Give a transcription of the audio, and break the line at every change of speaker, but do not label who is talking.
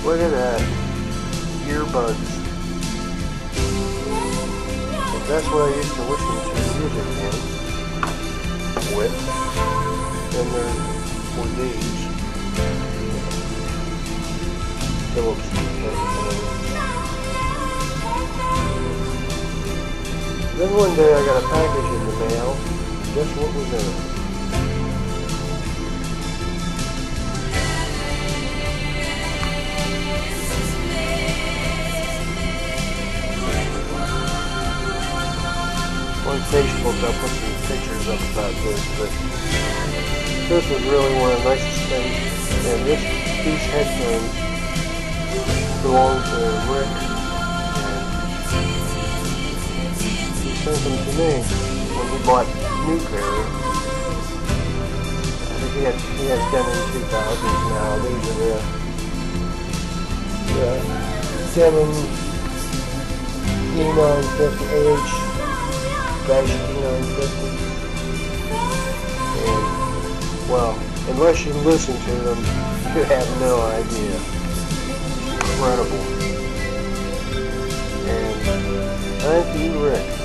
Look at that. Earbuds. That's what I used to listen to music in. With. Then there were these. Phillips. Then one day I got a package in the mail. Guess what was in it? On Facebook I put some pictures up about this, but this was really one of the nicest things. And these headphones belong to Rick, and he sent them to me when we bought a new pair. I think he has Denon 2000s now. These are the Denon E950H. E950, and well, unless you listen to them, you have no idea. Incredible. And thank you, Rick.